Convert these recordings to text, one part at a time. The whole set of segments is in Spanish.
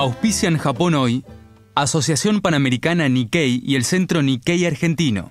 Auspician Japón Hoy, Asociación Panamericana Nikkei y el Centro Nikkei Argentino.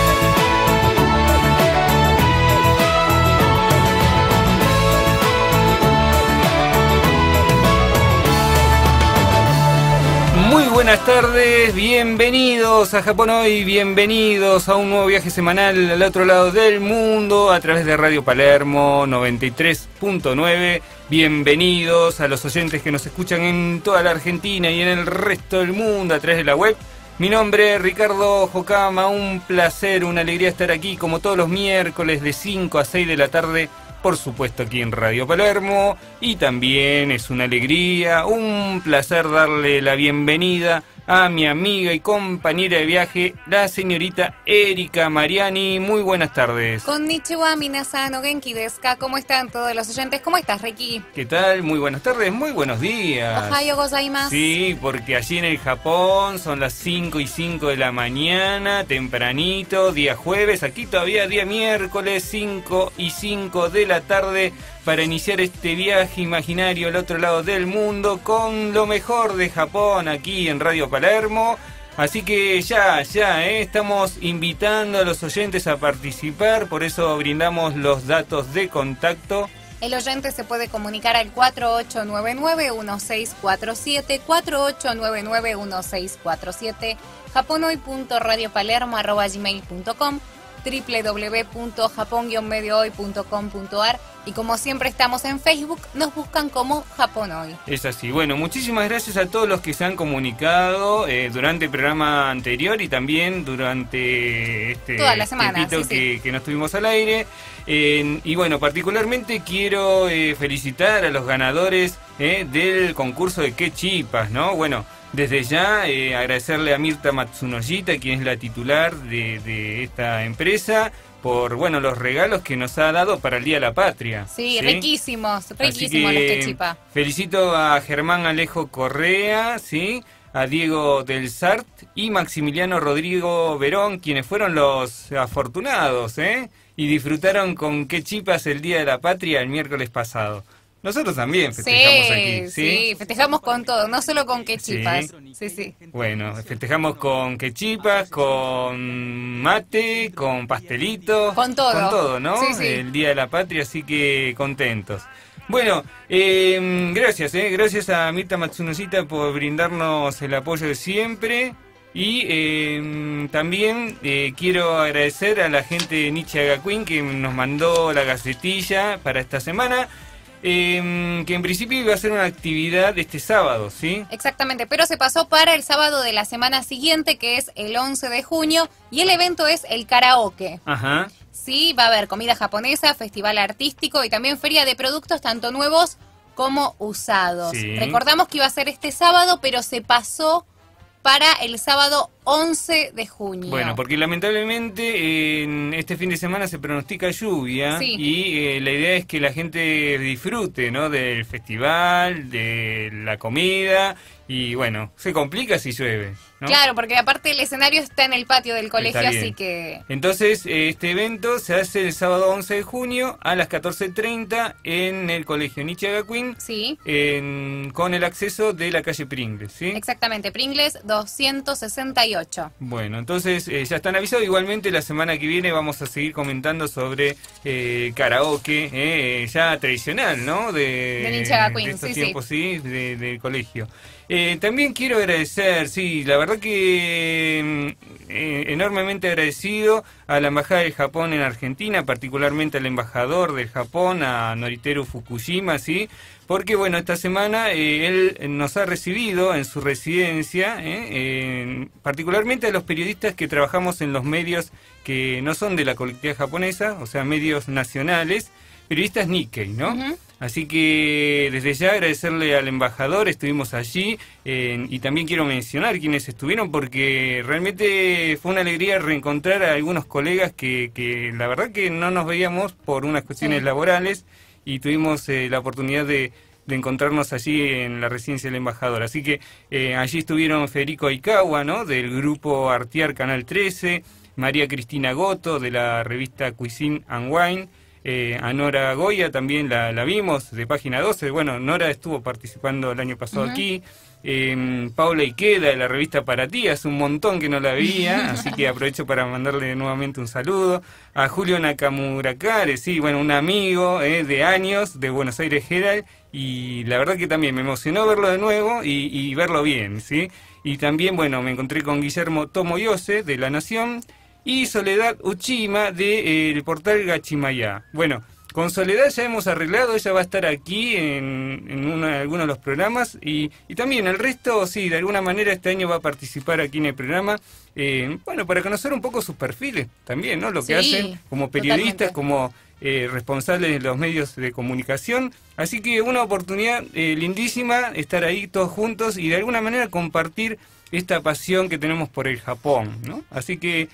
Muy buenas tardes, bienvenidos a Japón Hoy, bienvenidos a un nuevo viaje semanal al otro lado del mundo a través de Radio Palermo 93.9. Bienvenidos a los oyentes que nos escuchan en toda la Argentina y en el resto del mundo a través de la web. Mi nombre es Ricardo Jocama, un placer, una alegría estar aquí como todos los miércoles de 5 a 6 de la tarde. Por supuesto aquí en Radio Palermo, y también es una alegría, un placer darle la bienvenida a mi amiga y compañera de viaje, la señorita Erika Mariani. Muy buenas tardes. Konnichiwa, minasan, o genki desu ka. ¿Cómo están todos los oyentes? ¿Cómo estás, Ricky? ¿Qué tal? Muy buenas tardes, muy buenos días. Ohayo gozaimasu. Sí, porque allí en el Japón son las 5:05 de la mañana, tempranito, día jueves. Aquí todavía día miércoles, 5:05 de la tarde, para iniciar este viaje imaginario al otro lado del mundo con lo mejor de Japón aquí en Radio Palermo. Así que ya, estamos invitando a los oyentes a participar, por eso brindamos los datos de contacto. El oyente se puede comunicar al 4899-1647, 4899-1647, japonoy.radiopalermo@gmail.com, www.japon-mediohoy.com.ar, y como siempre estamos en Facebook, nos buscan como Japón Hoy. Es así. Bueno, muchísimas gracias a todos los que se han comunicado durante el programa anterior y también durante toda la semana, que no estuvimos al aire. Y bueno, particularmente quiero felicitar a los ganadores del concurso de Qué Chipas, ¿no? Bueno, desde ya agradecerle a Mirta Matsunoshita, quien es la titular de esta empresa, por los regalos que nos ha dado para el Día de la Patria. Sí, riquísimos los quechipa. Felicito a Germán Alejo Correa, ¿sí?, a Diego del Sart y Maximiliano Rodrigo Verón, quienes fueron los afortunados, y disfrutaron con quechipas el Día de la Patria el miércoles pasado. Nosotros también festejamos aquí, ¿sí? Sí, festejamos con todo, no solo con quechipas. Sí. Bueno, festejamos con quechipas, con mate, con pastelitos. Con todo. Con todo, ¿no? Sí. El Día de la Patria, así que contentos. Bueno, gracias a Mirta Matsunoshita por brindarnos el apoyo de siempre. Y también quiero agradecer a la gente de Nichi Gakuen que nos mandó la gacetilla para esta semana. Que en principio iba a ser una actividad este sábado, ¿sí? Exactamente, pero se pasó para el sábado de la semana siguiente, que es el 11 de junio, y el evento es el karaoke. Ajá. Sí, va a haber comida japonesa, festival artístico y también feria de productos tanto nuevos como usados. Sí. Recordamos que iba a ser este sábado, pero se pasó para el sábado 11 de junio. Bueno, porque lamentablemente en este fin de semana se pronostica lluvia, sí, y la idea es que la gente disfrute, ¿no?, del festival, de la comida, y bueno, se complica si llueve, ¿no? Claro, porque aparte el escenario está en el patio del colegio, así que... Entonces, este evento se hace el sábado 11 de junio a las 14:30 en el colegio Nichi Gakuen, sí, con el acceso de la calle Pringles, ¿sí? Exactamente, Pringles 268. Bueno, entonces ya están avisados. Igualmente la semana que viene vamos a seguir comentando sobre karaoke, ya tradicional, ¿no? De Nichi Gakuen, de estos tiempos, sí, del colegio. También quiero agradecer, sí, la verdad que enormemente agradecido a la Embajada del Japón en Argentina, particularmente al embajador del Japón, a Noriteru Fukuyama, sí, porque bueno, esta semana él nos ha recibido en su residencia, particularmente a los periodistas que trabajamos en los medios que no son de la colectividad japonesa, o sea, medios nacionales, periodistas Nikkei, ¿no? Uh-huh. Así que desde ya agradecerle al embajador, estuvimos allí, y también quiero mencionar quienes estuvieron, porque realmente fue una alegría reencontrar a algunos colegas que la verdad que no nos veíamos por unas cuestiones laborales, y tuvimos la oportunidad de encontrarnos allí en la residencia del embajador. Así que allí estuvieron Federico Aikawa, ¿no?, del grupo Artear Canal 13, María Cristina Goto, de la revista Cuisine and Wine, a Nora Goya también la vimos, de Página 12. Bueno, Nora estuvo participando el año pasado aquí. Paula Ikeda de la revista Para Ti, hace un montón que no la veía, así que aprovecho para mandarle nuevamente un saludo. A Julio Nakamurakare, sí, bueno, un amigo de años de Buenos Aires Herald, y la verdad que también me emocionó verlo de nuevo y verlo bien, ¿sí? Y también, bueno, me encontré con Guillermo Tomoyose de La Nación y Soledad Uchima del portal Gachimaya. Bueno, con Soledad ya hemos arreglado, ella va a estar aquí en alguno de los programas y también el resto, sí, de alguna manera este año va a participar aquí en el programa, bueno, para conocer un poco sus perfiles también, ¿no? Lo que hacen como periodistas, totalmente, como responsables de los medios de comunicación. Así que una oportunidad lindísima estar ahí todos juntos y de alguna manera compartir esta pasión que tenemos por el Japón, ¿no? Así que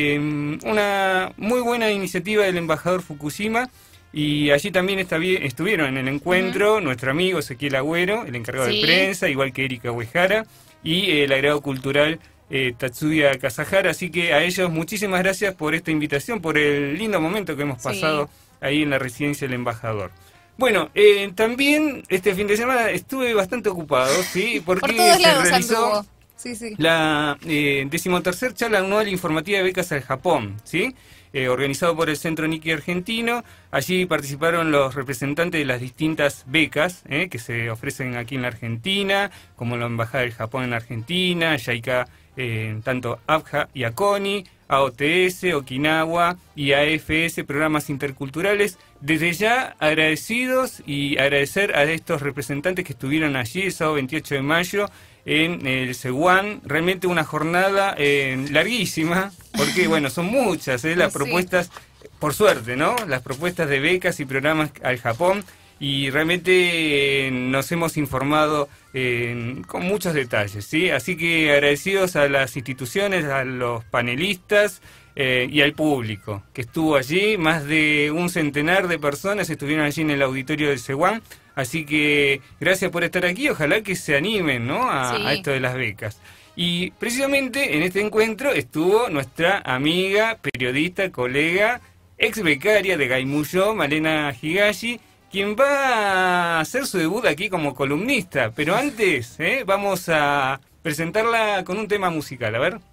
una muy buena iniciativa del embajador Fukushima. Y allí también estuvieron en el encuentro nuestro amigo Ezequiel Agüero, el encargado de prensa, igual que Erika Uehara, y el agregado cultural Tatsuya Kazahara. Así que a ellos muchísimas gracias por esta invitación, por el lindo momento que hemos pasado ahí en la residencia del embajador. Bueno, también este fin de semana estuve bastante ocupado, ¿sí? Porque por todos lados se realizó anduvo. la 13ª charla anual informativa de becas al Japón, ¿sí? Organizado por el Centro Nikkei Argentino. Allí participaron los representantes de las distintas becas que se ofrecen aquí en la Argentina, como la Embajada del Japón en Argentina, JICA, tanto ABJA y ACONI, AOTS, Okinawa y AFS, programas interculturales. Desde ya agradecidos y agradecer a estos representantes que estuvieron allí el sábado 28 de mayo en el CEWAN. Realmente una jornada larguísima, porque bueno, son muchas las propuestas, por suerte, ¿no? Las propuestas de becas y programas al Japón, y realmente nos hemos informado con muchos detalles, ¿sí? Así que agradecidos a las instituciones, a los panelistas y al público que estuvo allí. Más de un centenar de personas estuvieron allí en el auditorio del CEWAN. Así que gracias por estar aquí, ojalá que se animen, ¿no? a esto de las becas. Y precisamente en este encuentro estuvo nuestra amiga, periodista, colega, ex becaria de Gaimuyo, Malena Higashi, quien va a hacer su debut aquí como columnista. Pero antes, vamos a presentarla con un tema musical, a ver.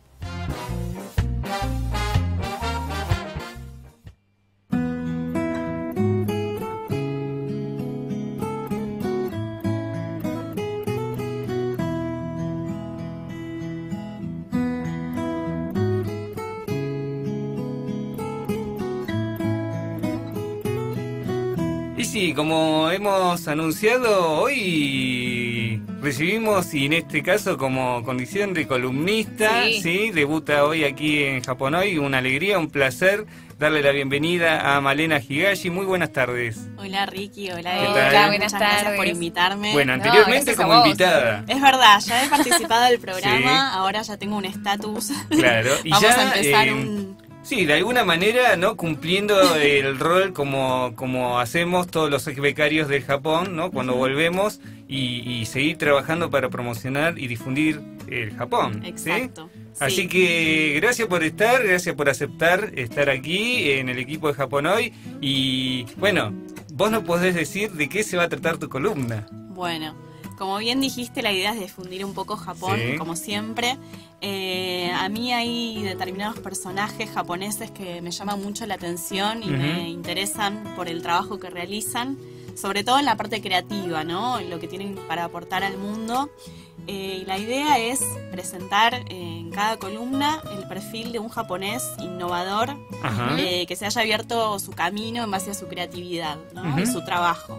Sí, como hemos anunciado, hoy recibimos, y en este caso como condición de columnista, ¿sí? Debuta hoy aquí en Japón Hoy. Una alegría, un placer darle la bienvenida a Malena Higashi. Muy buenas tardes. Hola Ricky, hola Erika, buenas muchas tardes. Gracias por invitarme. Bueno, anteriormente como invitada. Es verdad, ya he participado del programa, ahora ya tengo un estatus. Claro, y vamos ya, a empezar sí, de alguna manera, ¿no? Cumpliendo el rol como hacemos todos los ex becarios del Japón, ¿no? Cuando volvemos y seguir trabajando para promocionar y difundir el Japón. Exacto. ¿Sí? Así que gracias por estar, gracias por aceptar estar aquí en el equipo de Japón Hoy. Y bueno, vos nos podés decir de qué se va a tratar tu columna. Bueno, como bien dijiste, la idea es difundir un poco Japón, como siempre. A mí hay determinados personajes japoneses que me llaman mucho la atención y me interesan por el trabajo que realizan, sobre todo en la parte creativa, ¿no? Lo que tienen para aportar al mundo. Y la idea es presentar en cada columna el perfil de un japonés innovador que se haya abierto su camino en base a su creatividad, ¿no? Y su trabajo.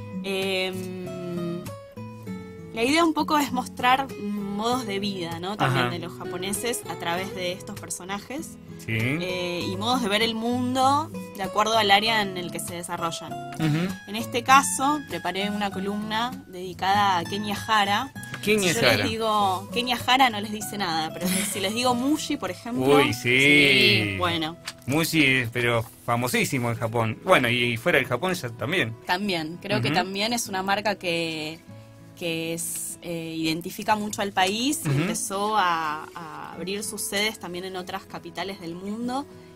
La idea un poco es mostrar modos de vida, ¿no? También de los japoneses a través de estos personajes. Y modos de ver el mundo de acuerdo al área en el que se desarrollan. En este caso, preparé una columna dedicada a Kenya Hara. Kenya Hara. Yo les digo, Kenya Hara no les dice nada, pero si les digo Mushi, por ejemplo. Uy, sí. Bueno. Mushi, pero famosísimo en Japón. Bueno, y fuera del Japón ya también. También, creo que también es una marca que identifica mucho al país y empezó a abrir sus sedes también en otras capitales del mundo.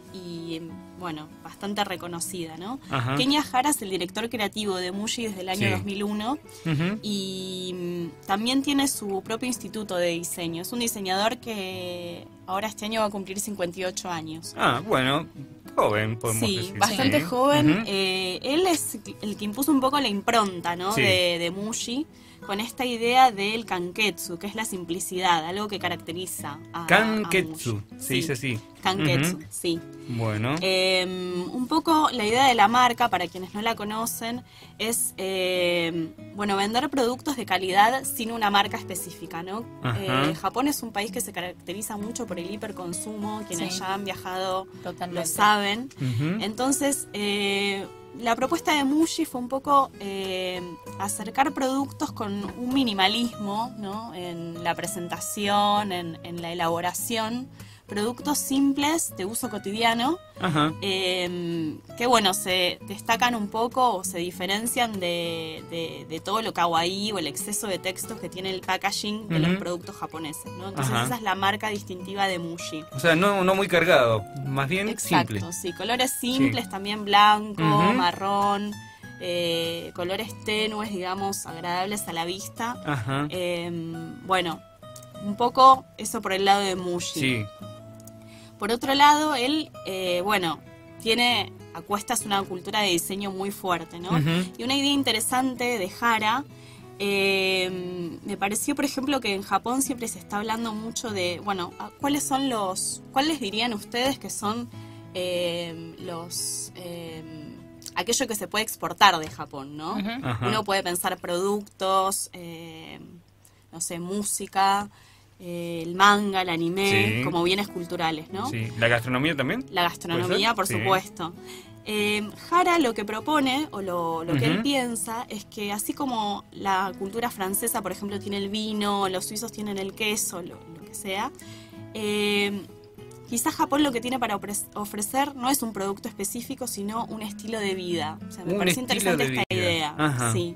y bueno, bastante reconocida, ¿no? Ajá. Kenya Hara es el director creativo de Muji desde el año Sí. 2001 y también tiene su propio instituto de diseño. Es un diseñador que ahora este año va a cumplir 58 años. Ah, bueno, joven, podemos Sí, decir. bastante Sí. joven. Ujú. Él es el que impuso un poco la impronta, ¿no? Sí. de Muji, con esta idea del kanketsu, que es la simplicidad, algo que caracteriza a Kanketsu, Muji. se dice así. Kanketsu, Ujú. sí. Bueno. Un poco la idea de la marca, para quienes no la conocen, es bueno, vender productos de calidad sin una marca específica, ¿no? Ajá. Japón es un país que se caracteriza mucho por el hiperconsumo, quienes Sí. ya han viajado Totalmente. lo saben. Ujú. Entonces, la propuesta de Muji fue un poco acercar productos con un minimalismo, ¿no? En la presentación, en la elaboración, productos simples de uso cotidiano, Ajá. que bueno, se destacan un poco o se diferencian de todo lo kawaii o el exceso de textos que tiene el packaging de los Ujú. productos japoneses, ¿no? Entonces Ajá. esa es la marca distintiva de Muji. O sea, no muy cargado, más bien Exacto, simple. sí, colores simples, Sí. también blanco, Ujú. marrón, colores tenues, digamos, agradables a la vista. Ajá. Bueno, un poco eso por el lado de Muji. Sí. Por otro lado, él, bueno, tiene a cuestas una cultura de diseño muy fuerte, ¿no? Ujú. Y una idea interesante de Hara, me pareció, por ejemplo, que en Japón siempre se está hablando mucho de, bueno, ¿cuáles dirían ustedes que son aquello que se puede exportar de Japón, ¿no? Ujú. Ajá. Uno puede pensar productos, no sé, música, el manga, el anime, Sí. como bienes culturales, ¿no? Sí. ¿La gastronomía también? La gastronomía, por Sí. supuesto. Hara lo que propone, o lo que él Ujú. piensa, es que así como la cultura francesa, por ejemplo, tiene el vino, los suizos tienen el queso, lo que sea, quizás Japón lo que tiene para ofrecer no es un producto específico, sino un estilo de vida. O sea, me Un parece estilo interesante de esta vida. idea. Ajá. Sí.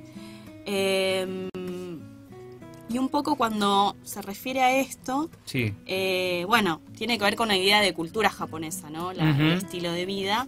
Y un poco cuando se refiere a esto, Sí. bueno, tiene que ver con la idea de cultura japonesa, ¿no? Ujú. El estilo de vida.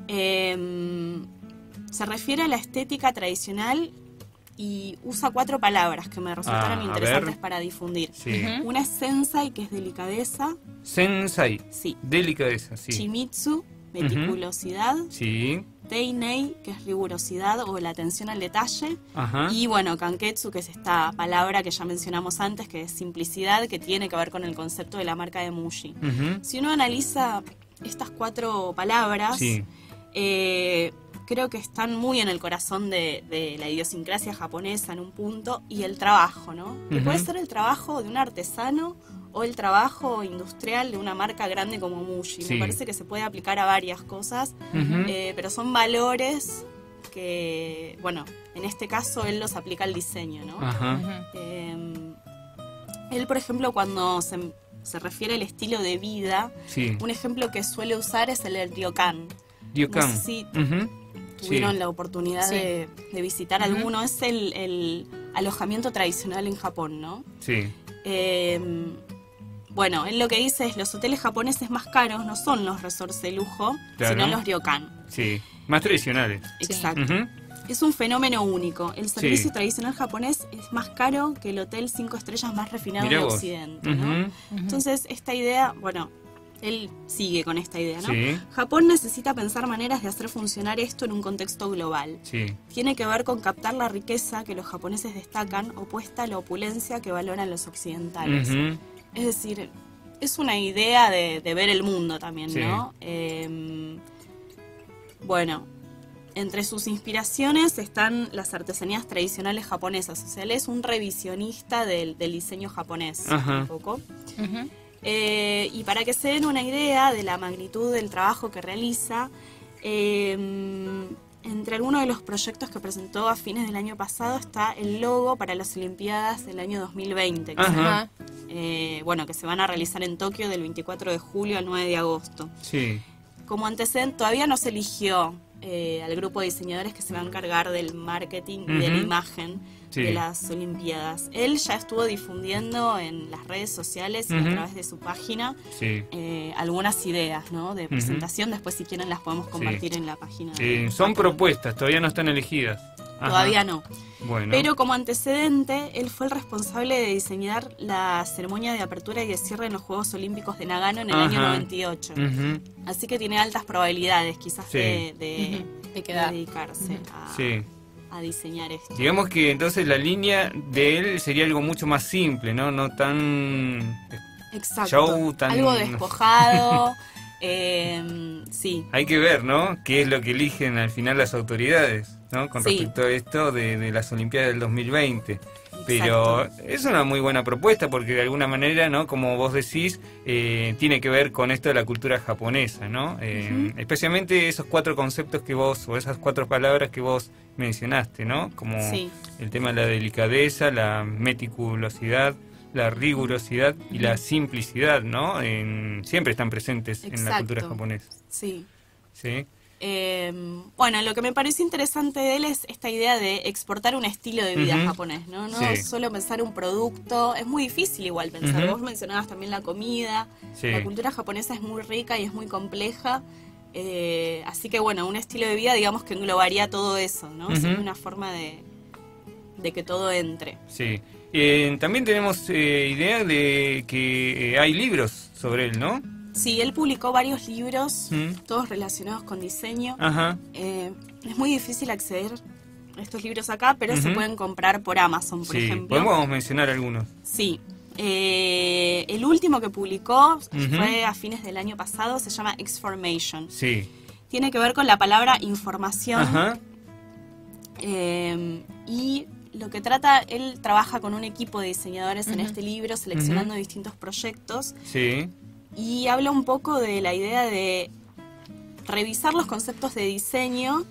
Se refiere a la estética tradicional y usa 4 palabras que me resultaron A interesantes ver. para difundir. Sí. Ujú. Una es sensai, que es delicadeza. Sensai. Sí. Delicadeza, sí. Chimitsu, meticulosidad. Sí. Teinei, que es rigurosidad o la atención al detalle. Ajá. Y bueno, kanketsu, que es esta palabra que ya mencionamos antes, que es simplicidad, que tiene que ver con el concepto de la marca de Muji. Ujú. Si uno analiza estas 4 palabras, Sí. creo que están muy en el corazón de la idiosincrasia japonesa en un punto, y el trabajo, ¿no? Que Ujú. puede ser el trabajo de un artesano o el trabajo industrial de una marca grande como Muji. Sí. Me parece que se puede aplicar a varias cosas, Ujú. pero son valores que, bueno, en este caso él los aplica al diseño, ¿no? Ajá. Ujú. Él, por ejemplo, cuando se refiere al estilo de vida, Sí. un ejemplo que suele usar es el del ryokan. Ryokan. No sé si Ujú. tuvieron Sí. la oportunidad Sí. de visitar Ujú. alguno. Es el alojamiento tradicional en Japón, ¿no? Sí. Bueno, él lo que dice es los hoteles japoneses más caros no son los resorts de lujo, Claro. sino los ryokan. Sí. Más tradicionales. Sí. Exacto. Ujú. Es un fenómeno único. El servicio Sí. tradicional japonés es más caro que el hotel 5 estrellas más refinado Mirá de vos. Occidente, ¿no? Ujú. Entonces, esta idea, bueno, él sigue con esta idea, ¿no? Sí. Japón necesita pensar maneras de hacer funcionar esto en un contexto global. Sí. Tiene que ver con captar la riqueza que los japoneses destacan, opuesta a la opulencia que valoran los occidentales. Ujú. Es decir, es una idea de ver el mundo también, Sí. ¿no? Bueno, entre sus inspiraciones están las artesanías tradicionales japonesas. O sea, él es un revisionista del diseño japonés, Ajá. un poco. Ujú. Y para que se den una idea de la magnitud del trabajo que realiza, entre algunos de los proyectos que presentó a fines del año pasado está el logo para las Olimpiadas del año 2020, que, Ajá. bueno, que se van a realizar en Tokio del 24 de julio al 9 de agosto. Sí. Como antecedente, todavía no se eligió al grupo de diseñadores que se va a encargar del marketing y de la imagen de las Olimpiadas. Él ya estuvo difundiendo en las redes sociales y a través de su página algunas ideas, ¿no?, de presentación. Después, si quieren, las podemos compartir en la página. Son propuestas, todavía no están elegidas. Todavía no. Bueno. Pero como antecedente, él fue el responsable de diseñar la ceremonia de apertura y de cierre en los Juegos Olímpicos de Nagano en el año 98. Así que tiene altas probabilidades quizás de dedicarse a diseñar esto. Digamos que entonces la línea de él sería algo mucho más simple, ¿no? No tan... Exacto. Show, tan... Algo despojado. Sí. Hay que ver, ¿no?, qué es lo que eligen al final las autoridades, ¿no?, con respecto a esto de las Olimpiadas del 2020. Pero es una muy buena propuesta porque de alguna manera, ¿no?, como vos decís, tiene que ver con esto de la cultura japonesa, ¿no? Especialmente esos 4 conceptos que vos, o esas 4 palabras que vos mencionaste, ¿no? Como el tema de la delicadeza, la meticulosidad, la rigurosidad y la simplicidad, ¿no? Siempre están presentes en la cultura japonesa. Sí. Sí. Bueno, lo que me parece interesante de él es esta idea de exportar un estilo de vida japonés, ¿no? No solo pensar un producto, es muy difícil igual pensar. Vos mencionabas también la comida, la cultura japonesa es muy rica y es muy compleja, así que bueno, un estilo de vida, digamos, que englobaría todo eso, ¿no? Sería una forma de que todo entre. Sí. También tenemos idea de que hay libros sobre él, ¿no? Sí, él publicó varios libros, todos relacionados con diseño. Es muy difícil acceder a estos libros acá, pero se pueden comprar por Amazon, por ejemplo. Podemos mencionar algunos. Sí. El último que publicó fue a fines del año pasado, se llama X-Formation. Sí. Tiene que ver con la palabra información. Y lo que trata, él trabaja con un equipo de diseñadores en este libro, seleccionando distintos proyectos. Sí. Y habla un poco de la idea de revisar los conceptos de diseño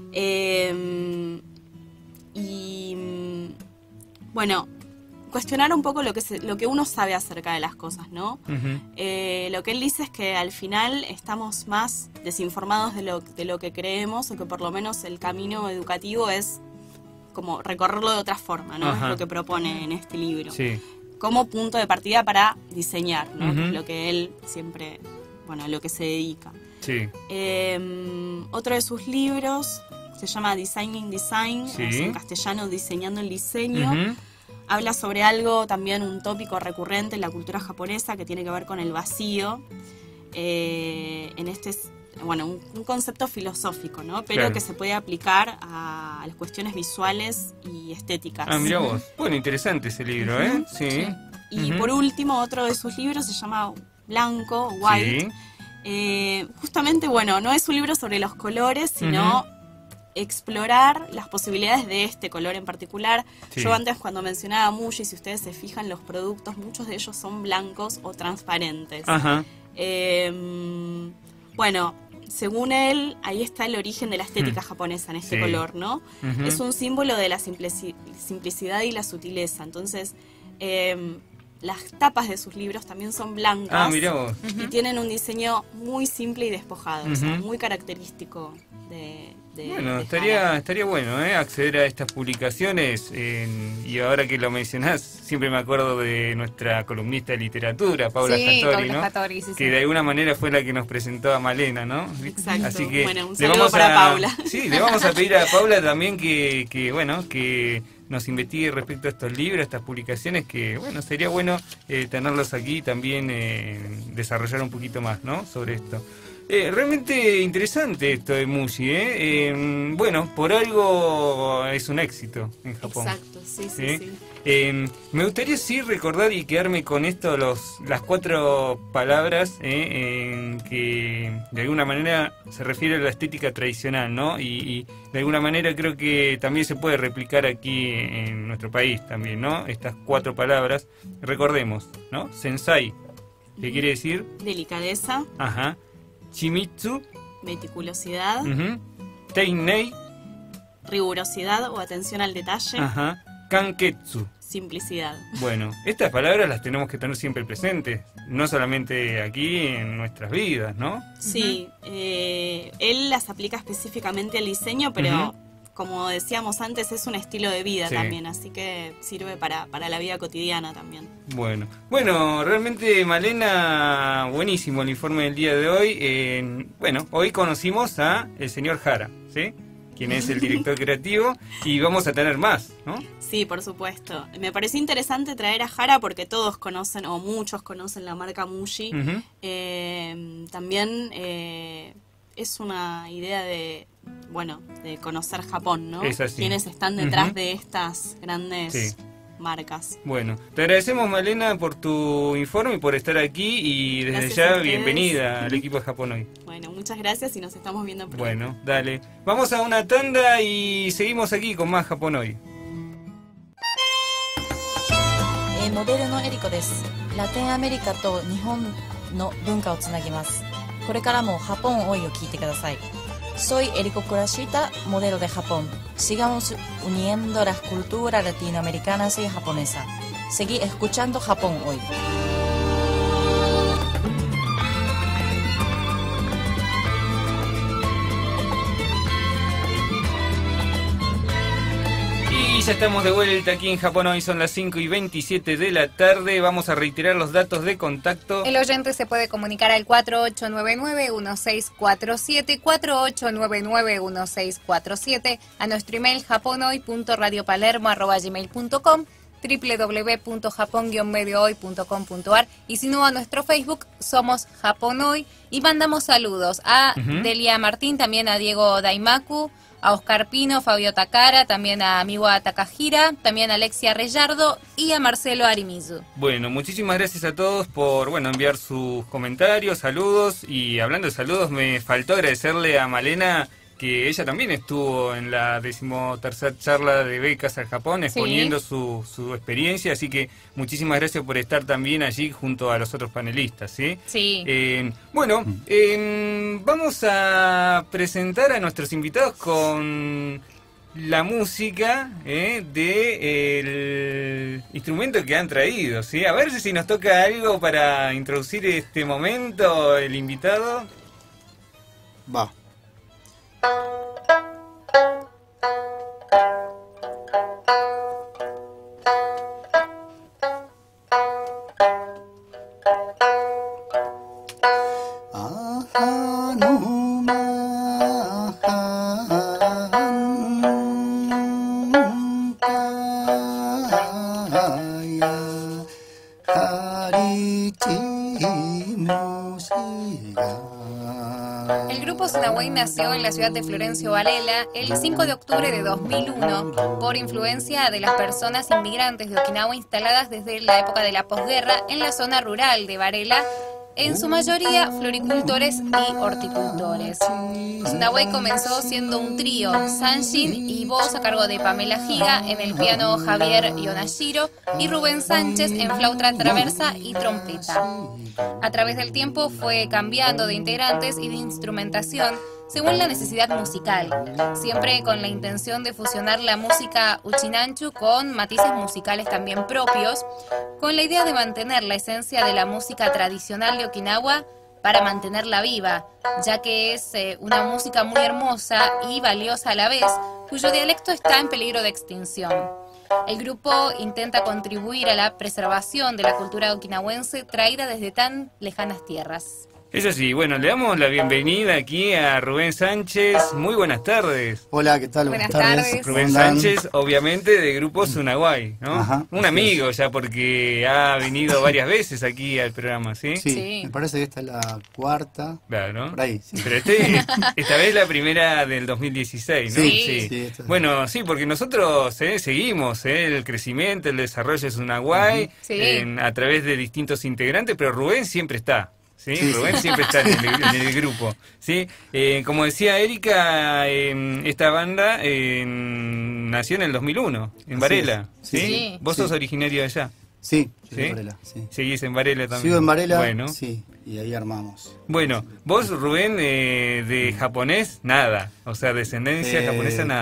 y, bueno, cuestionar un poco lo que uno sabe acerca de las cosas, ¿no? Lo que él dice es que al final estamos más desinformados de lo que creemos, o que por lo menos el camino educativo es como recorrerlo de otra forma, ¿no? Es lo que propone en este libro. Sí. Como punto de partida para diseñar, ¿no? Que es lo que él siempre, bueno, a lo que se dedica. Sí. Otro de sus libros se llama Designing Design, en castellano Diseñando el Diseño. Habla sobre algo, también un tópico recurrente en la cultura japonesa que tiene que ver con el vacío. Un concepto filosófico, ¿no? Pero que se puede aplicar a las cuestiones visuales y estéticas. Ah, mirá vos. Bueno, interesante ese libro, ¿eh? Sí. Y por último, otro de sus libros se llama Blanco, White. Justamente, bueno, no es un libro sobre los colores, sino explorar las posibilidades de este color en particular. Yo antes, cuando mencionaba Muji, si ustedes se fijan, los productos, muchos de ellos son blancos o transparentes. Bueno, según él, ahí está el origen de la estética japonesa en este color, ¿no? Es un símbolo de la simplicidad y la sutileza. Entonces, las tapas de sus libros también son blancas. Ah, mirá vos. Y tienen un diseño muy simple y despojado, o sea, muy característico de bueno, estaría bueno acceder a estas publicaciones. Y ahora que lo mencionás, siempre me acuerdo de nuestra columnista de literatura, Paula Sartori, ¿no? Que de alguna manera fue la que nos presentó a Malena, ¿no? Exacto. Así que bueno, un saludo para Paula. Sí, le vamos a pedir a Paula también que nos investigue respecto a estos libros, a estas publicaciones, que bueno, sería bueno tenerlos aquí y también desarrollar un poquito más, ¿no?, sobre esto. Realmente interesante esto de Muji, bueno, por algo es un éxito en Japón. Exacto, sí. Me gustaría recordar y quedarme con esto, las 4 palabras que de alguna manera se refiere a la estética tradicional, ¿no? Y de alguna manera creo que también se puede replicar aquí en nuestro país también, ¿no? Estas 4 palabras, recordemos, ¿no? Sensai, ¿qué quiere decir? Delicadeza. Ajá. Chimitsu, meticulosidad. Teinei, rigurosidad o atención al detalle. Kanketsu, simplicidad. Bueno, estas palabras las tenemos que tener siempre presentes, no solamente aquí en nuestras vidas, ¿no? Sí, él las aplica específicamente al diseño, pero como decíamos antes, es un estilo de vida también, así que sirve para la vida cotidiana también. Bueno, realmente Malena, buenísimo el informe del día de hoy. Bueno, hoy conocimos a el señor Jara, ¿sí? Quien es el director creativo, y vamos a tener más, ¿no? Sí, por supuesto. Me pareció interesante traer a Jara porque todos conocen, o muchos conocen la marca Muji. También es una idea de conocer Japón, ¿no? Es así. Quienes están detrás de estas grandes marcas. Bueno, te agradecemos, Malena, por tu informe y por estar aquí, y desde Gracias ya a ustedes. Bienvenida al equipo de Japón Hoy. Bueno, muchas gracias y nos estamos viendo pronto. Bueno, dale. Vamos a una tanda y seguimos aquí con más Japón Hoy. モデルのエリコです。ラテンアメリカと日本の文化をつなぎます。これからもハポンオイを聞いてください。Soy Erico Kurashita, modelo de Japón. Sigamos uniendo las culturas latinoamericanas y japonesa. Seguí escuchando Japón Hoy. Y ya estamos de vuelta aquí en Japón Hoy, son las 5:27 de la tarde. Vamos a reiterar los datos de contacto. El oyente se puede comunicar al 4899-1647, 4899-1647, a nuestro email japonhoy.radiopalermo@gmail.com, www.japon-mediohoy.com.ar, y si no, a nuestro Facebook, somos Japón Hoy, y mandamos saludos a Delia Martín, también a Diego Daimaku, a Oscar Pino, Fabio Takara, también a Miwa Takahira, también a Alexia Reyardo y a Marcelo Arimizu. Bueno, muchísimas gracias a todos por enviar sus comentarios, saludos. Y hablando de saludos, me faltó agradecerle a Malena, que ella también estuvo en la 13ª charla de becas al Japón, exponiendo su experiencia, así que muchísimas gracias por estar también allí junto a los otros panelistas, ¿sí? Sí. Vamos a presentar a nuestros invitados con la música del instrumento que han traído, ¿sí? A ver si nos toca algo para introducir este momento, el invitado. Va. El grupo Sunaway nació en la ciudad de Florencio Varela el 5 de octubre de 2001 por influencia de las personas inmigrantes de Okinawa instaladas desde la época de la posguerra en la zona rural de Varela, en su mayoría floricultores y horticultores. Sunaway comenzó siendo un trío, Sanshin y voz a cargo de Pamela Giga, en el piano Javier Yonashiro y Rubén Sánchez en flauta traversa y trompeta. A través del tiempo fue cambiando de integrantes y de instrumentación según la necesidad musical, siempre con la intención de fusionar la música uchinanchu con matices musicales también propios, con la idea de mantener la esencia de la música tradicional de Okinawa para mantenerla viva, ya que es una música muy hermosa y valiosa a la vez, cuyo dialecto está en peligro de extinción. El grupo intenta contribuir a la preservación de la cultura okinawense traída desde tan lejanas tierras. Eso sí, bueno, le damos la bienvenida aquí a Rubén Sánchez. Muy buenas tardes. Hola, ¿qué tal? Buenas tardes. Rubén Sánchez, obviamente, de Grupo Sunaway, ¿no? Ajá, un amigo ya, porque ha venido varias veces aquí al programa, ¿sí? Sí, me parece que esta es la cuarta. Claro. Por ahí, sí. Pero esta vez la primera del 2016, ¿no? Sí. Sí, esta es- Bueno, sí, porque nosotros seguimos el crecimiento, el desarrollo de Sunaway Sí. a través de distintos integrantes, pero Rubén siempre está. ¿Sí? Sí, Rubén siempre está en el grupo, ¿sí? Como decía Erika, esta banda nació en el 2001, en Así Varela, es. ¿sí? Sí. Vos sos originario de allá, Sí, yo soy ¿sí? de Varela, sí. Seguís en Varela también. Sigo en Varela, Bueno, sí, y ahí armamos. bueno, vos, Rubén, de japonés, nada, o sea, descendencia Eh, japonesa, nada.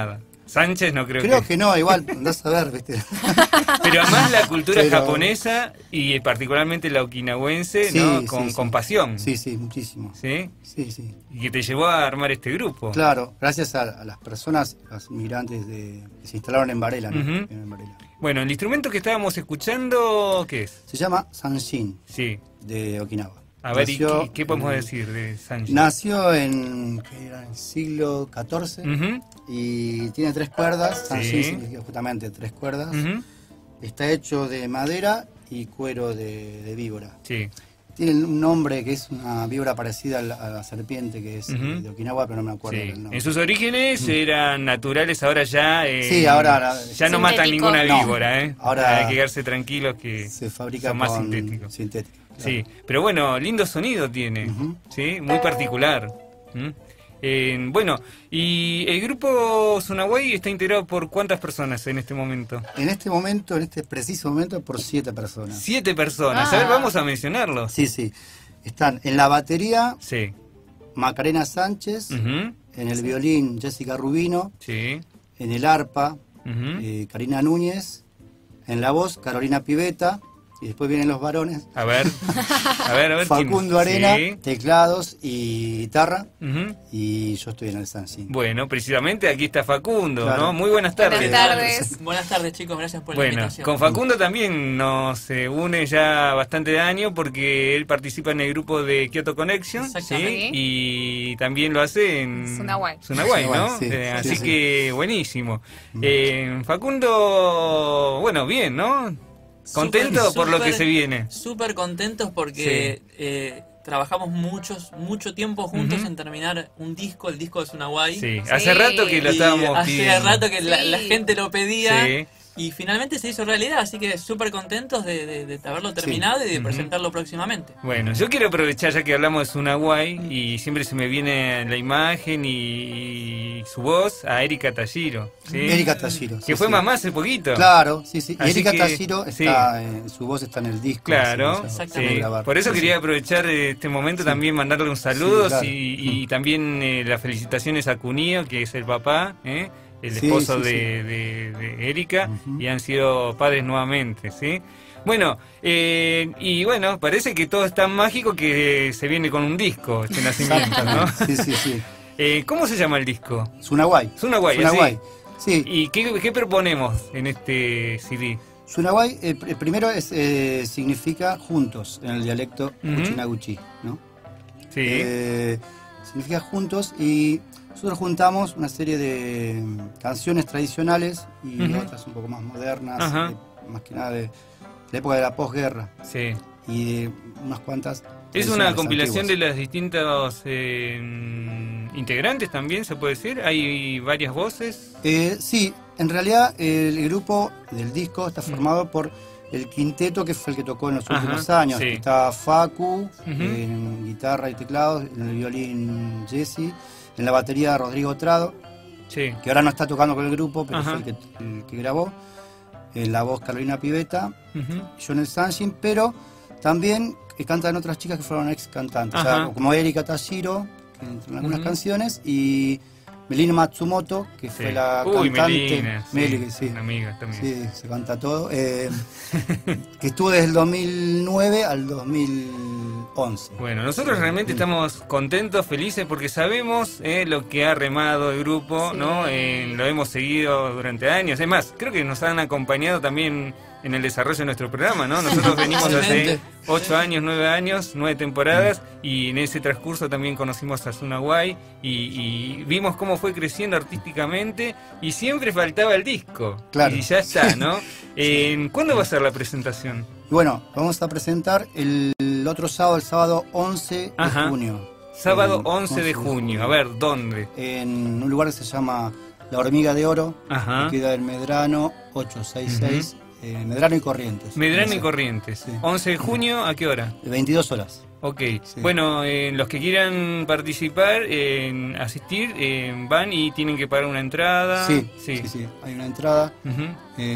Sánchez no creo Creo que no, igual, andás a ver, ¿viste? Pero además la cultura Pero- japonesa y particularmente la okinawense, Sí, ¿no? sí, Con, sí. con pasión. Sí, sí, muchísimo. ¿Sí? Sí, sí. Y que te llevó a armar este grupo. Claro, gracias a las personas, los migrantes que se instalaron en Varela, ¿no? Ujú. En Varela. Bueno, el instrumento que estábamos escuchando, ¿qué es? Se llama Sanshin, Sí. de Okinawa. A ver, ¿y Nació qué podemos en- decir de Sánchez? Nació en, ¿qué era? En el siglo XIV Ujú, y tiene 3 cuerdas. Sanshin Sí. significa justamente 3 cuerdas. ujú, Está hecho de madera y cuero de víbora. Sí. Tiene un nombre que es una víbora parecida a la serpiente, que es Ujú. de Okinawa, pero no me acuerdo Sí. el nombre. En sus orígenes eran naturales, ahora ya Sí, ahora ya no matan Sintéticos. ninguna No. víbora, ¿eh? Ahora hay que quedarse tranquilos que se fabrica son más con sintéticos. sintético, claro. Sí, pero bueno, lindo sonido tiene, Ujú. sí, muy particular. ¿Mm? Bueno, y el grupo Sunaway está integrado por ¿cuántas personas en este momento? En este momento, en este preciso momento, por 7 personas. 7 personas. Ah. A ver, vamos a mencionarlos. Sí, sí. Están en la batería Sí. Macarena Sánchez, Ujú, en el violín Jessica Rubino, Sí. en el arpa Ujú. Karina Núñez, en la voz Carolina Piveta, y después vienen los varones, A ver. A ver, ¿quién? Facundo Arena, Sí. teclados y guitarra, Ujú. y yo estoy en el Sanshin. Bueno, precisamente aquí está Facundo, Claro. ¿no? Muy buenas tardes. Buenas tardes. Buenas tardes, chicos, gracias por la Bueno, invitación. con Facundo también nos une ya bastante de año porque él participa en el grupo de Kyoto Connection, ¿sí? Exactamente. Y también lo hace en Sunaway. Sunaway, ¿no? Sunaway, sí, sí, Así sí. que buenísimo. Facundo, bueno, bien, ¿no? Contento por lo que se viene. Súper contentos porque trabajamos mucho tiempo juntos Ujú. en terminar un disco, el disco de Sunaway. Sí, Sí. hace rato que lo Y estábamos hace pidiendo. rato que la Sí. gente lo pedía Sí. y finalmente se hizo realidad, así que súper contentos de haberlo terminado y de Ujú. presentarlo próximamente. Bueno, yo quiero aprovechar ya que hablamos de Sunaway y siempre se me viene la imagen y su voz a Erika Tashiro, ¿sí? Erika Tashiro. Que sí, fue sí. mamá hace poquito. Claro, sí, sí. Así Erika que- Tashiro sí. está, su voz está en el disco. Claro, así, Exactamente. sí. grabar. Por eso Sí, quería sí. aprovechar este momento Sí. también mandarle un saludo Sí, claro. y también las felicitaciones a Kunio, que es el papá, el Sí, esposo sí, sí. de Erika, Ujú. y han sido padres nuevamente, ¿sí? Bueno, y bueno, parece que todo es tan mágico que se viene con un disco, este nacimiento, ¿no? Exactamente. Sí, sí, sí. ¿Cómo se llama el disco? Sunaway. Sunaway, Sunaway. Sí, ¿Y qué proponemos en este CD? Sunaway, primero significa juntos en el dialecto Ujú. Uchinaguchi, ¿no? Sí. Significa juntos y nosotros juntamos una serie de canciones tradicionales y Ujú. otras un poco más modernas, Ajá. más que nada de la época de la posguerra Sí. y de unas cuantas. ¿Es una tradicionales compilación antiguas. de las distintas integrantes también, se puede decir? ¿Hay varias voces? Sí, en realidad el grupo del disco está formado por el quinteto que fue el que tocó en los Ajá, últimos años. sí. Está Facu, Ujú. en guitarra y teclados, en el violín Jesse, en la batería Rodrigo Trado, Sí. que ahora no está tocando con el grupo, pero Ajá. fue el que grabó, en la voz Carolina Piveta, Ujú. yo en el Sanshin, pero también cantan otras chicas que fueron ex cantantes, o sea, Ajá. como Erika Tashiro, que entró en algunas Ujú. canciones, y Melina Matsumoto, que fue Sí. la Uy, cantante. Melina, sí, Meli, que sí. una amiga también. Sí, se canta todo. Que estuvo desde el 2009 al 2011. Bueno, nosotros realmente estamos contentos, felices, porque sabemos lo que ha remado el grupo, Sí. ¿no? Lo hemos seguido durante años. Es más, creo que nos han acompañado también en el desarrollo de nuestro programa, ¿no? Nosotros venimos hace Excelente. 8 años, 9 años, 9 temporadas, y en ese transcurso también conocimos a Sunaway y vimos cómo fue creciendo artísticamente, y siempre faltaba el disco. Claro. Y ya está, ¿no? ¿Cuándo va a ser la presentación? Y bueno, vamos a presentar el otro sábado, el sábado 11 Ajá. de junio. Sábado El 11 de junio. A ver, ¿dónde? En un lugar que se llama La Hormiga de Oro, Ajá. que queda en Medrano 866, Medrano y Corrientes. Medrano y Ese. Corrientes. Sí. 11 de junio, ¿a qué hora? 22 horas. Ok. Sí. Bueno, los que quieran participar, asistir, van y tienen que pagar una entrada. Sí, sí, sí, hay una entrada. Ujú.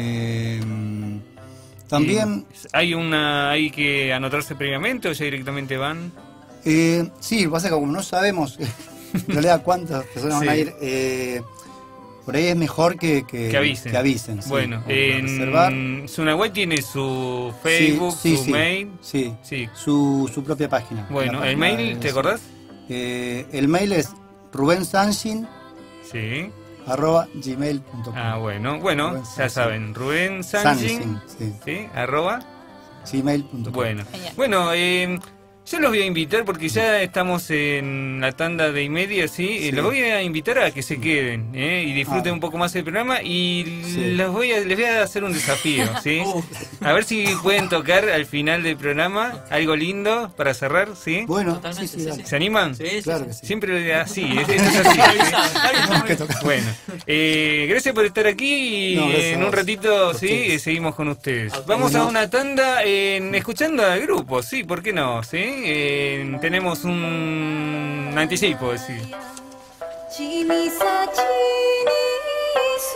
También, ¿Hay que anotarse previamente o ya directamente van? sí, lo que pasa es que como no sabemos en realidad cuántas personas van a Sí. ir, por ahí es mejor que avisen. Que avisen, sí. Bueno, reservar. Sunaway tiene su Facebook, su mail. Sí, sí. Su propia página. Bueno, ¿el mail te acordás? El mail es rubensanchin, sí, @gmail.com. Bueno, Rubén ya saben, rubensanchin, sí, @gmail.com. Bueno, yo los voy a invitar porque ya estamos en la tanda de y media, ¿sí? Los voy a invitar a que se queden y disfruten un poco más el programa y les voy a hacer un desafío, ¿sí? A ver si pueden tocar al final del programa algo lindo para cerrar, ¿sí? Bueno, totalmente, sí. ¿Se animan? Sí, claro que sí. Siempre así, esto es así. Bueno, gracias por estar aquí y en un ratito seguimos con ustedes. Vamos a una tanda escuchando al grupo, sí, ¿por qué no? ¿Sí? Tenemos un anticipo, sí. 小さちに住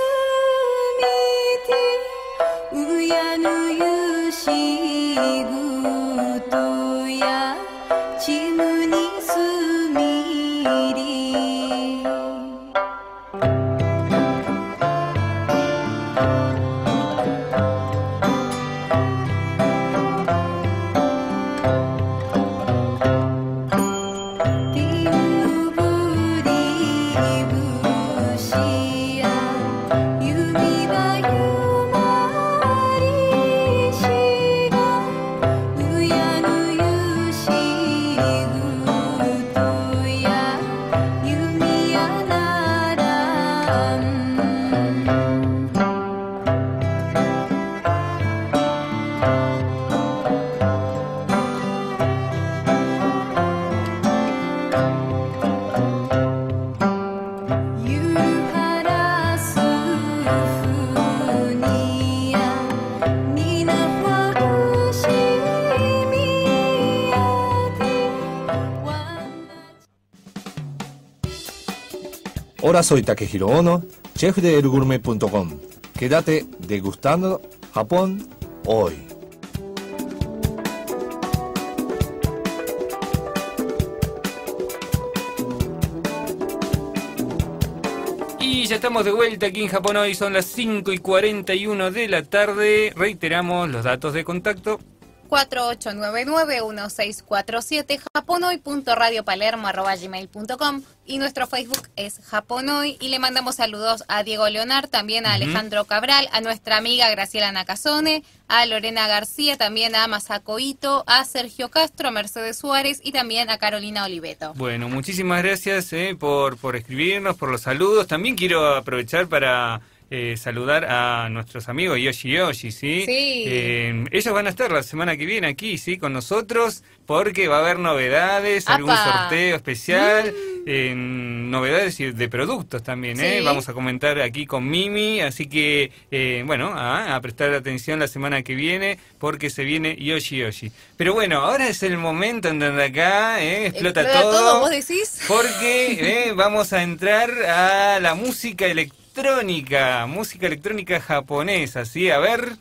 みてうやぬゆしぐとやちむにすみり Hola, soy Takehiro Ono, chef de elgourmet.com. Quédate degustando Japón hoy. Y ya estamos de vuelta aquí en Japón hoy, son las 5:41 de la tarde. Reiteramos los datos de contacto. 4899-1647, japonoy.radiopalermo@gmail.com y nuestro Facebook es Japonoy y le mandamos saludos a Diego Leonard, también a Alejandro Cabral, a nuestra amiga Graciela Nakazone, a Lorena García, también a Masako Ito, a Sergio Castro, a Mercedes Suárez y también a Carolina Oliveto. Bueno, muchísimas gracias por escribirnos, por los saludos. También quiero aprovechar para saludar a nuestros amigos Yoshi, ¿sí? Ellos van a estar la semana que viene aquí, ¿sí? Con nosotros, porque va a haber novedades, algún sorteo especial, novedades de productos también, ¿eh? Vamos a comentar aquí con Mimi, así que, a prestar atención la semana que viene, porque se viene Yoshi. Pero bueno, ahora es el momento en donde acá explota todo. ¿Vos decís? Porque vamos a entrar a la música electrónica japonesa, ¿sí? A ver.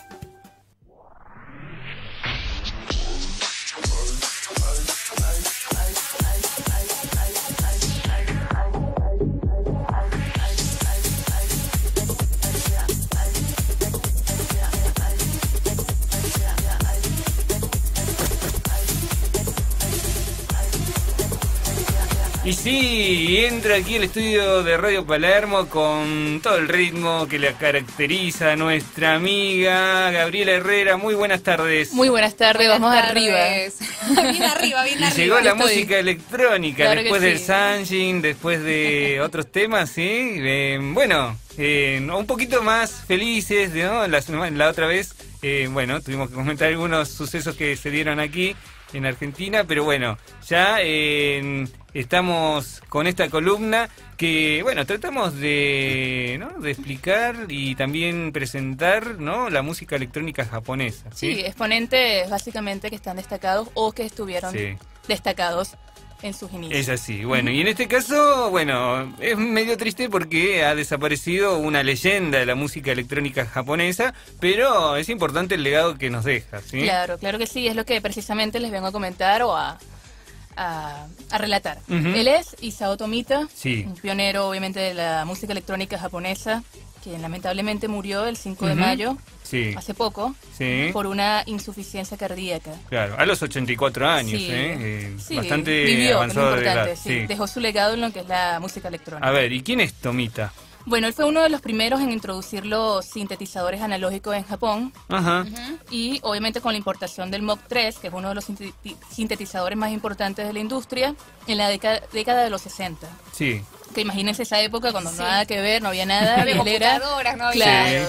Y sí, entra aquí el estudio de Radio Palermo con todo el ritmo que la caracteriza a nuestra amiga Gabriela Herrera. Muy buenas tardes. Muy buenas tardes, vamos arriba. Bien arriba. Y llegó la música electrónica, claro, después del Sanjin, después de otros temas, ¿sí? Un poquito más felices, ¿no? La otra vez, tuvimos que comentar algunos sucesos que se dieron aquí en Argentina, pero bueno, ya estamos con esta columna que, tratamos de explicar y también presentar, ¿no?, la música electrónica japonesa. Sí, exponentes básicamente que están destacados o que estuvieron destacados en sus inicios. Es así, y en este caso, es medio triste porque ha desaparecido una leyenda de la música electrónica japonesa, pero es importante el legado que nos deja, ¿sí? Claro que sí, es lo que precisamente les vengo a comentar o a a relatar. Él es Isao Tomita, Sí. un pionero obviamente de la música electrónica japonesa, quien lamentablemente murió el 5 de mayo, Sí. hace poco, Sí. por una insuficiencia cardíaca. Claro, a los 84 años, Sí. Sí, bastante vivió, que es lo avanzado de importante, edad. sí. Sí. Dejó su legado en lo que es la música electrónica. A ver, ¿y quién es Tomita? Bueno, él fue uno de los primeros en introducir los sintetizadores analógicos en Japón. Ajá. Y obviamente con la importación del Mach 3, que es uno de los sintetizadores más importantes de la industria, en la década de los 60. Sí. Que imagínense esa época cuando Sí. nada que ver, no había nada. No había y él era- computadoras, no había... Claro.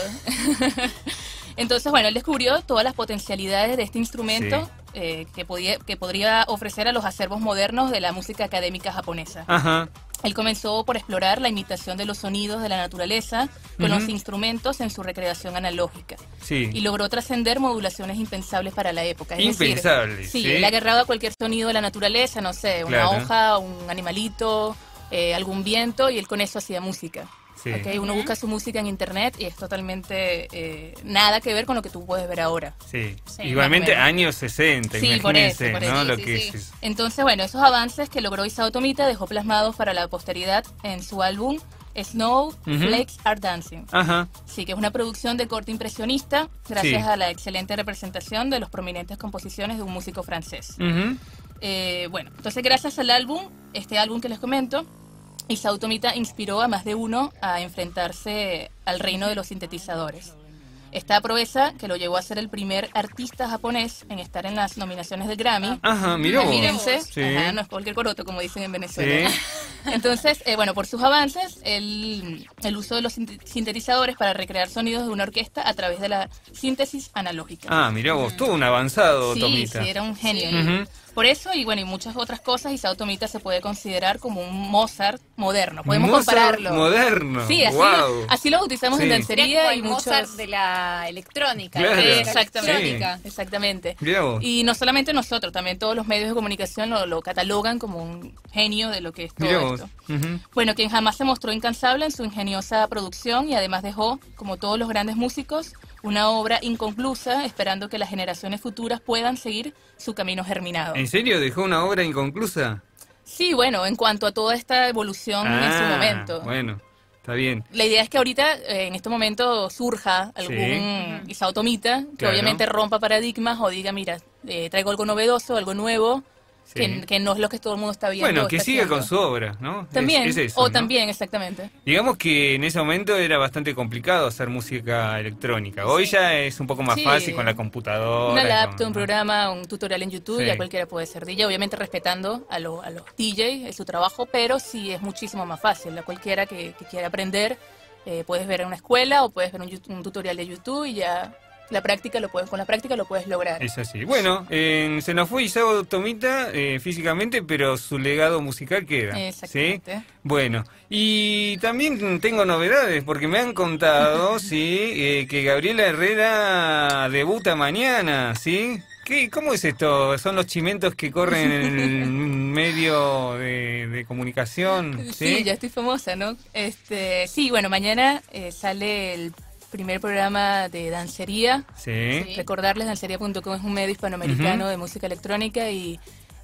Entonces, bueno, él descubrió todas las potencialidades de este instrumento que podría ofrecer a los acervos modernos de la música académica japonesa. Ajá. Él comenzó por explorar la imitación de los sonidos de la naturaleza con los instrumentos en su recreación analógica. Sí. Y logró trascender modulaciones impensables para la época. Es decir, Impensables, sí, ¿sí? él agarraba cualquier sonido de la naturaleza, no sé, una Claro. hoja, un animalito, algún viento, y él con eso hacía música. Sí. ¿Ok? Uno busca su música en internet y es totalmente nada que ver con lo que tú puedes ver ahora. Sí. Sí, Igualmente más o menos. años 60, Sí, por imagínense, eso, ¿no? sí, Lo sí, que sí. es. Entonces, bueno, esos avances que logró Isao Tomita dejó plasmados para la posteridad en su álbum Snow Flakes Are Dancing. Ajá. Sí, que es una producción de corte impresionista, gracias Sí. a la excelente representación de las prominentes composiciones de un músico francés. Ujú. Bueno, entonces gracias al álbum, este álbum que les comento, Isao Tomita inspiró a más de uno a enfrentarse al reino de los sintetizadores. Esta proeza que lo llevó a ser el primer artista japonés en estar en las nominaciones del Grammy. Ajá, mirá vos. Imagínense, Sí. ajá, no es cualquier coroto, como dicen en Venezuela. Sí. Entonces, bueno, por sus avances, el uso de los sintetizadores para recrear sonidos de una orquesta a través de la síntesis analógica. Ah, mirá vos, todo un avanzado, Sí, Tomita. sí, era un genio. Sí. Ujú. Por eso, y bueno, y muchas otras cosas, Isao Tomita se puede considerar como un Mozart moderno. Podemos Mozart compararlo. moderno. Sí, Guau. así lo bautizamos Sí. en Sería como dancería el y Mozart muchos... de la electrónica. Claro. de la Exactamente, electrónica. exactamente. Mirá vos. Y no solamente nosotros, también todos los medios de comunicación lo catalogan como un genio de lo que es todo Mirá vos. esto. Ujú. Bueno, quien jamás se mostró incansable en su ingeniosa producción y además dejó, como todos los grandes músicos, una obra inconclusa, esperando que las generaciones futuras puedan seguir su camino germinado. ¿En serio dejó una obra inconclusa? Sí, bueno, en cuanto a toda esta evolución en su momento. Bueno, está bien. La idea es que ahorita, en este momento, surja algún Isao Tomita que Claro. obviamente rompa paradigmas o diga, mira, traigo algo novedoso, algo nuevo, Sí. que no es lo que todo el mundo está viendo. Bueno, o que está siga haciendo. con su obra, ¿no? También, Es eso, o ¿no? también, exactamente. Digamos que en ese momento era bastante complicado hacer música electrónica. Hoy ya es un poco más Sí. fácil con la computadora. Una y laptop, con- un programa, un tutorial en YouTube, Sí. ya cualquiera puede ser DJ, obviamente respetando a los DJ, es su trabajo, pero sí es muchísimo más fácil. A cualquiera que quiera aprender, puedes ver en una escuela o puedes ver un tutorial de YouTube y ya con la práctica lo puedes lograr. Es así. Bueno, se nos fue Isao Tomita físicamente, pero su legado musical queda. Exactamente. ¿Sí? Bueno, y también tengo novedades, porque me han contado, sí, que Gabriela Herrera debuta mañana, ¿sí? ¿Cómo es esto? ¿Son los chimentos que corren en el medio de comunicación? Sí, ya estoy famosa, ¿no? Sí, bueno, mañana sale el primer programa de dancería. Sí. Recordarles, dancería.com es un medio hispanoamericano de música electrónica y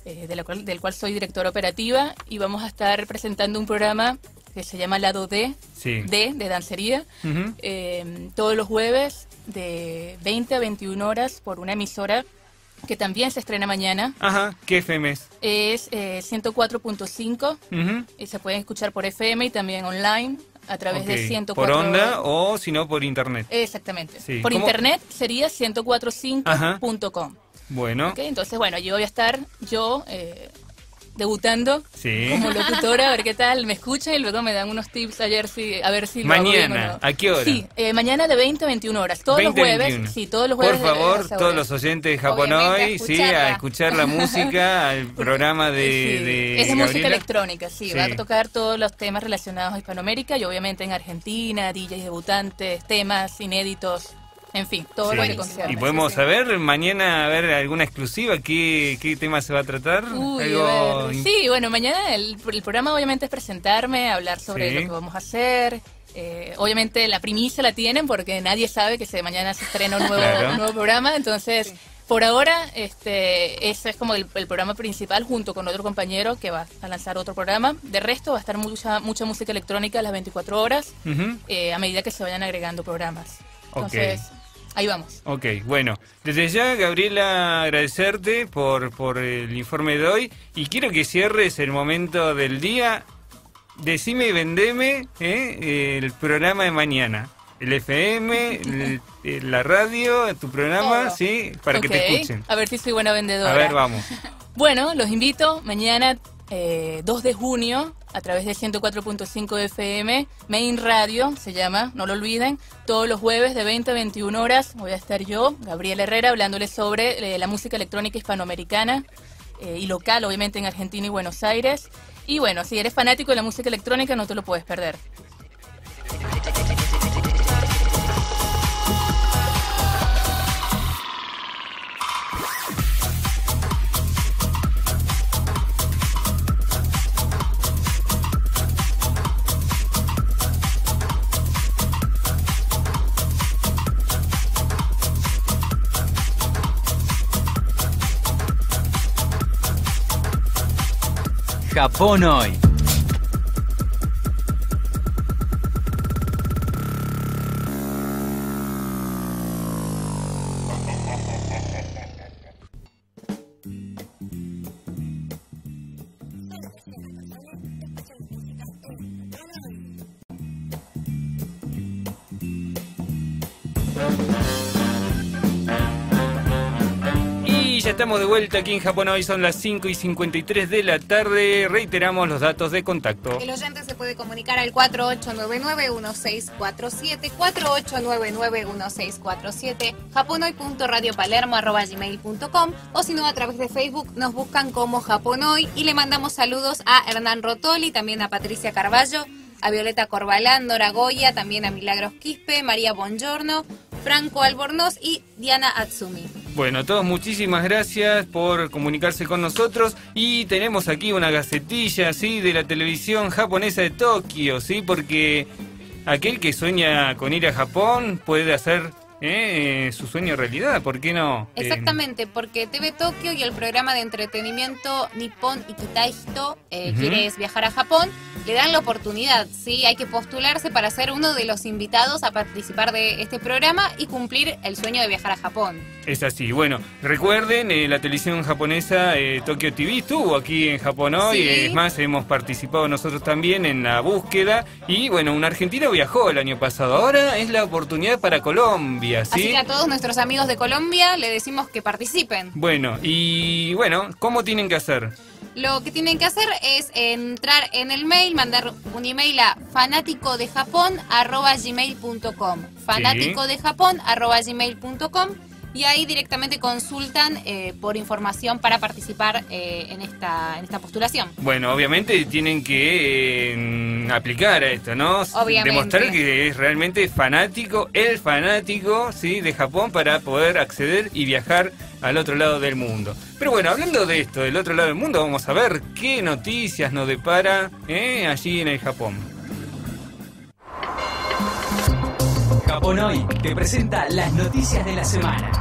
del cual soy directora operativa, y vamos a estar presentando un programa que se llama Lado D, Sí. de dancería, Ujú. todos los jueves de 20 a 21 horas por una emisora que también se estrena mañana. Ajá, ¿qué FM es? Es 104.5 Ujú. y se pueden escuchar por FM y también online a través de Ok, 104. ¿por onda o si no por internet? Exactamente. Sí. Por ¿Cómo? internet sería 104.5.com. Bueno, Ok, entonces, bueno, allí voy a estar yo debutando sí. como locutora, a ver qué tal, me escuchan y luego me dan unos tips a ver si lo hago bien o Mañana, no. ¿a qué hora? Sí, mañana de 20 a 21 horas, todos 20 los jueves. 21. Sí, todos los jueves. Por favor, a esa todos hora. los oyentes de Obviamente, Japonoy, a sí, escucharla. a escuchar la música, al programa Sí, de es de música Gabriela. electrónica, sí, Sí. va a tocar todos los temas relacionados a Hispanoamérica y obviamente en Argentina, DJs debutantes, temas inéditos, en fin, todo Sí. lo que concierne. Y podemos saber mañana, a ver alguna exclusiva, qué tema se va a tratar. Uy, Algo a ver. Sí, bueno, mañana el programa obviamente es presentarme, hablar sobre Sí. lo que vamos a hacer. Obviamente la primicia la tienen porque nadie sabe que mañana se estrena un nuevo, Claro. un nuevo programa, entonces Por ahora, ese es como el programa principal junto con otro compañero que va a lanzar otro programa. De resto, va a estar mucha música electrónica a las 24 horas a medida que se vayan agregando programas. Entonces, ahí vamos. Ok, bueno. Desde ya, Gabriela, agradecerte por el informe de hoy. Y quiero que cierres el momento del día. Decime y vendeme el programa de mañana. El FM, la radio, tu programa, sí, para que te escuchen. A ver si soy buena vendedora. A ver, vamos. Bueno, los invito mañana 2 de junio a través de 104.5 FM, Main Radio se llama, no lo olviden. Todos los jueves de 20 a 21 horas voy a estar yo, Gabriela Herrera, hablándoles sobre la música electrónica hispanoamericana y local, obviamente en Argentina y Buenos Aires. Y bueno, si eres fanático de la música electrónica no te lo puedes perder. Japón hoy. Y ya estamos de vuelta aquí en Japón hoy, son las 5:53 de la tarde. Reiteramos los datos de contacto. El oyente se puede comunicar al 4899-1647, 4899-1647, japonhoy.radiopalermo@gmail.com, o si no, a través de Facebook nos buscan como Japón Hoy y le mandamos saludos a Hernán Rotoli, también a Patricia Carballo, a Violeta Corbalán, Nora Goya, también a Milagros Quispe, María Bongiorno, Franco Albornoz y Diana Atsumi. Bueno, todos muchísimas gracias por comunicarse con nosotros y tenemos aquí una gacetilla, ¿sí?, de la televisión japonesa de Tokio, ¿sí?, porque aquel que sueña con ir a Japón puede hacer su sueño realidad, ¿por qué no? Exactamente, porque TV Tokio y el programa de entretenimiento Nippon Ikitaihito, ¿quieres viajar a Japón?, le dan la oportunidad, ¿sí? Hay que postularse para ser uno de los invitados a participar de este programa y cumplir el sueño de viajar a Japón. Es así. Bueno, recuerden, la televisión japonesa Tokyo TV estuvo aquí en Japón hoy. Sí. Es más, hemos participado nosotros también en la búsqueda. Y bueno, un argentino viajó el año pasado. Ahora es la oportunidad para Colombia, ¿sí? Así que a todos nuestros amigos de Colombia le decimos que participen. Bueno, y bueno, ¿cómo tienen que hacer? Lo que tienen que hacer es entrar en el mail, mandar un email a fanáticodejapón@gmail.com, fanáticodejapón@gmail.com, y ahí directamente consultan por información para participar en esta postulación. Bueno, obviamente tienen que aplicar a esto, ¿no? Obviamente. Demostrar que es realmente fanático, el fanático, ¿sí?, de Japón, para poder acceder y viajar al otro lado del mundo. Pero bueno, hablando de esto, del otro lado del mundo, vamos a ver qué noticias nos depara allí en el Japón. Japón hoy te presenta las noticias de la semana.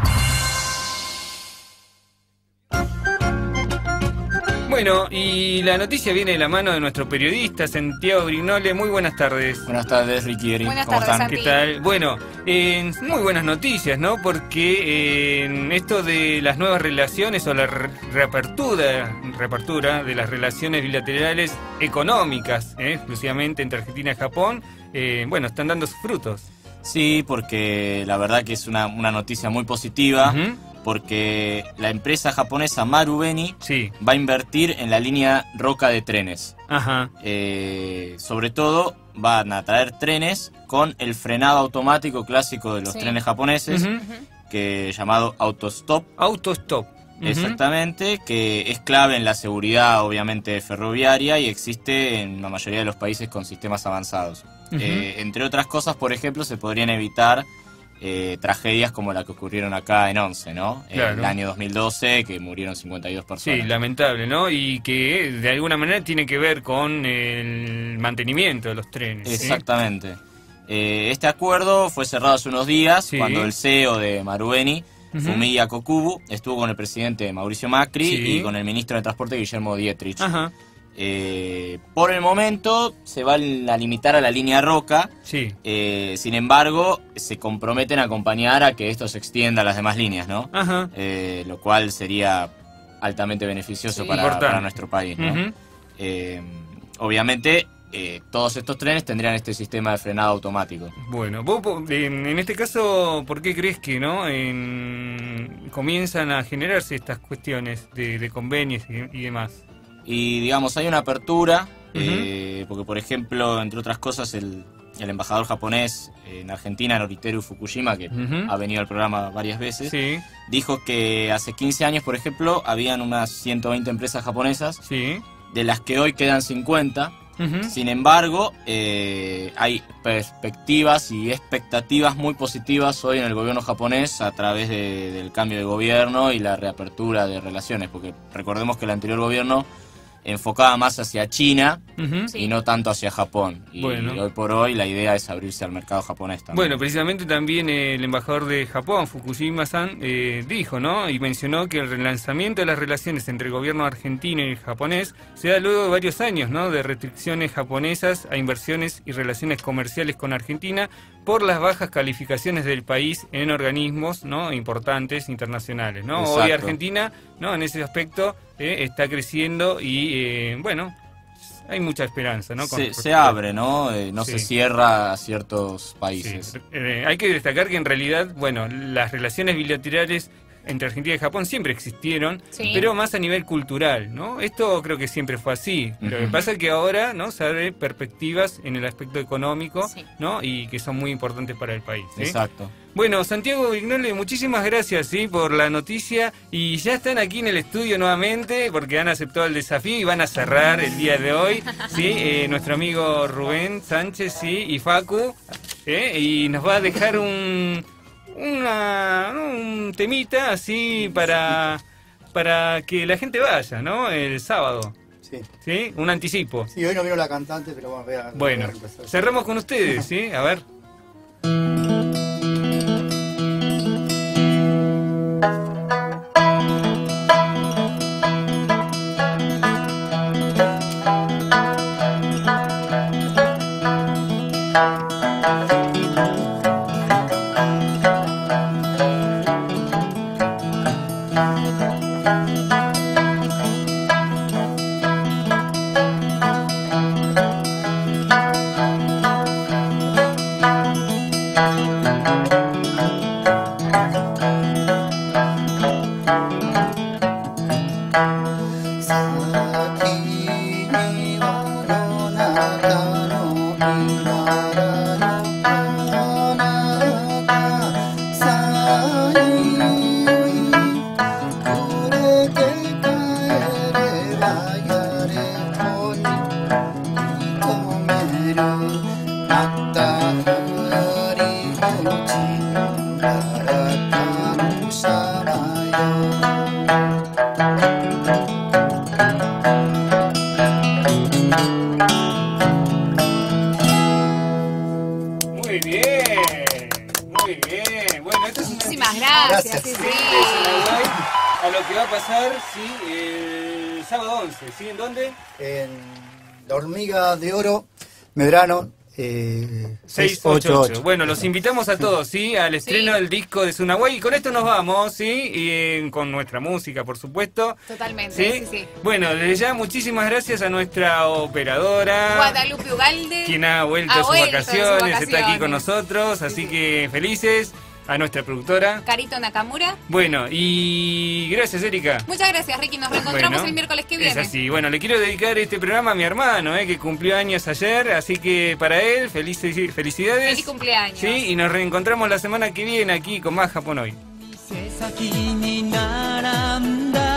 Bueno, y la noticia viene de la mano de nuestro periodista Santiago Grignole. Muy buenas tardes. Buenas tardes, Ricky, Eri. Buenas ¿Cómo tardes, están? Santi. ¿Qué tal? Bueno, muy buenas noticias, ¿no? Porque esto de las nuevas relaciones o la reapertura de las relaciones bilaterales económicas, exclusivamente entre Argentina y Japón, bueno, están dando sus frutos. Sí, porque la verdad que es una noticia muy positiva, porque la empresa japonesa Marubeni Sí. va a invertir en la línea Roca de trenes. Ajá. Sobre todo van a traer trenes con el frenado automático clásico de los Sí. trenes japoneses, que llamado autostop. Autostop. Exactamente, que es clave en la seguridad, obviamente, ferroviaria, y existe en la mayoría de los países con sistemas avanzados. Entre otras cosas, por ejemplo, se podrían evitar tragedias como la que ocurrieron acá en Once, ¿no? Claro. En el año 2012, que murieron 52 personas. Sí, lamentable, ¿no? Y que de alguna manera tiene que ver con el mantenimiento de los trenes. ¿sí? Exactamente. Este acuerdo fue cerrado hace unos días, Sí. cuando el CEO de Marubeni Fumiya Kokubu, estuvo con el presidente Mauricio Macri y con el ministro de Transporte Guillermo Dietrich. Ajá. Por el momento se van a limitar a la línea Roca, sin embargo se comprometen a acompañar a que esto se extienda a las demás líneas, ¿no? Ajá. Lo cual sería altamente beneficioso para nuestro país, ¿no? Obviamente todos estos trenes tendrían este sistema de frenado automático. Bueno, vos en este caso, ¿por qué crees que comienzan a generarse estas cuestiones de convenios y demás? Y digamos, hay una apertura, porque por ejemplo, entre otras cosas, el embajador japonés en Argentina, Noriteru Fukuyama, que ha venido al programa varias veces, dijo que hace 15 años, por ejemplo, habían unas 120 empresas japonesas, de las que hoy quedan 50. Sin embargo, hay perspectivas y expectativas muy positivas hoy en el gobierno japonés a través del cambio de gobierno y la reapertura de relaciones, porque recordemos que el anterior gobierno enfocaba más hacia China y no tanto hacia Japón. Y hoy por hoy la idea es abrirse al mercado japonés también. Bueno, precisamente también el embajador de Japón, Fukuyama-san, dijo, ¿no? Y mencionó que el relanzamiento de las relaciones entre el gobierno argentino y el japonés se da luego de varios años, ¿no? De restricciones japonesas a inversiones y relaciones comerciales con Argentina por las bajas calificaciones del país en organismos, ¿no? Importantes internacionales, ¿no? Exacto. Hoy Argentina, ¿no? En ese aspecto está creciendo y bueno, hay mucha esperanza, ¿no? Se abre, ¿no? No se cierra a ciertos países. Hay que destacar que en realidad, bueno, las relaciones bilaterales entre Argentina y Japón siempre existieron, pero más a nivel cultural, ¿no? Esto creo que siempre fue así. Lo que pasa es que ahora, ¿no? Se abre perspectivas en el aspecto económico, ¿no? Y que son muy importantes para el país. Exacto. Bueno, Santiago Vignole, muchísimas gracias por la noticia, y ya están aquí en el estudio nuevamente porque han aceptado el desafío y van a cerrar el día de hoy, nuestro amigo Rubén Sánchez y Facu, y nos va a dejar un temita así para que la gente vaya, ¿no? El sábado. Sí. Un anticipo. Sí, hoy no vino la cantante, pero vamos a ver. Bueno, cerramos con ustedes, ¿sí? A ver. A lo que va a pasar, el sábado 11, ¿sí? ¿En dónde? En La Hormiga de Oro, Medrano, 688. Bueno, los invitamos a todos, al estreno del disco de Sunaway, y con esto nos vamos, y con nuestra música, por supuesto. Totalmente, sí. Bueno, desde ya muchísimas gracias a nuestra operadora Guadalupe Ugalde, quien ha vuelto de sus vacaciones, está aquí con nosotros, así que felices. A nuestra productora Carito Nakamura. Bueno, y gracias, Erika. Muchas gracias, Ricky. Nos reencontramos el miércoles que viene. Es así. Bueno, le quiero dedicar este programa a mi hermano, que cumplió años ayer, así que para él, felicidades. Feliz cumpleaños. Sí, y nos reencontramos la semana que viene aquí con más Japón Hoy.